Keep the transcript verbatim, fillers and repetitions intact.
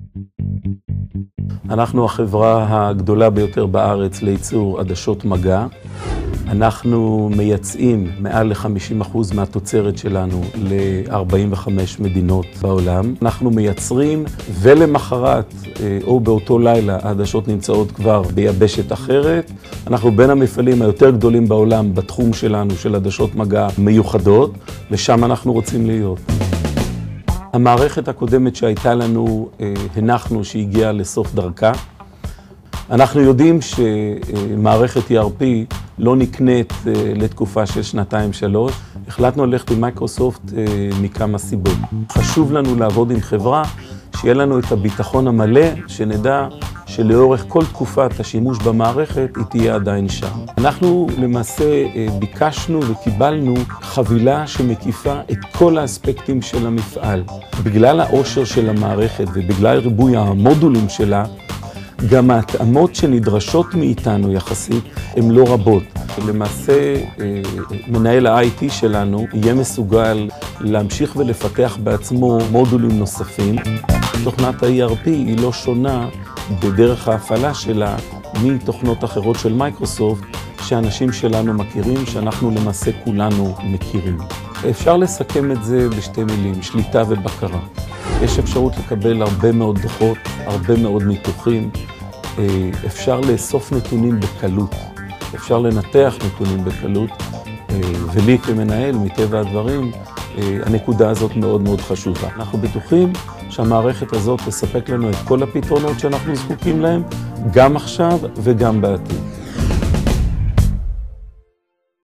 אנחנו החברה הגדולה ביותר בארץ לייצור עדשות מגע. אנחנו מייצאים מעל ל-חמישים אחוז מהתוצרת שלנו ל-ארבעים וחמש מדינות בעולם. אנחנו מייצרים ולמחרת או באותו לילה העדשות נמצאות כבר ביבשת אחרת. אנחנו בין המפעלים היותר גדולים בעולם בתחום שלנו של עדשות מגע מיוחדות, ושם אנחנו רוצים להיות. המערכת הקודמת שהייתה לנו, הנחנו שהגיעה לסוף דרכה. אנחנו יודעים שמערכת E R P לא נקנית לתקופה של שנתיים שלוש. החלטנו ללכת עם מייקרוסופט מכמה סיבות. חשוב לנו לעבוד עם חברה שיהיה לנו את הביטחון המלא, שנדע שלאורך כל תקופת השימוש במערכת היא תהיה עדיין שם. אנחנו למעשה ביקשנו וקיבלנו חבילה שמקיפה את כל האספקטים של המפעל. בגלל העושר של המערכת ובגלל ריבוי המודולים שלה, גם ההתאמות שנדרשות מאיתנו יחסית הן לא רבות. למעשה, מנהל ה-איי טי שלנו יהיה מסוגל להמשיך ולפתח בעצמו מודולים נוספים. תוכנת ה-E R P היא לא שונה בדרך ההפעלה שלה מתוכנות אחרות של מייקרוסופט שאנשים שלנו מכירים, שאנחנו למעשה כולנו מכירים. אפשר לסכם את זה בשתי מילים, שליטה ובקרה. יש אפשרות לקבל הרבה מאוד דוחות, הרבה מאוד ניתוחים. אפשר לאסוף נתונים בקלות, אפשר לנתח נתונים בקלות, ולי כמנהל, מטבע הדברים, הנקודה הזאת מאוד מאוד חשובה. אנחנו בטוחים שהמערכת הזאת תספק לנו את כל הפתרונות שאנחנו זקוקים להם, גם עכשיו וגם בעתיד.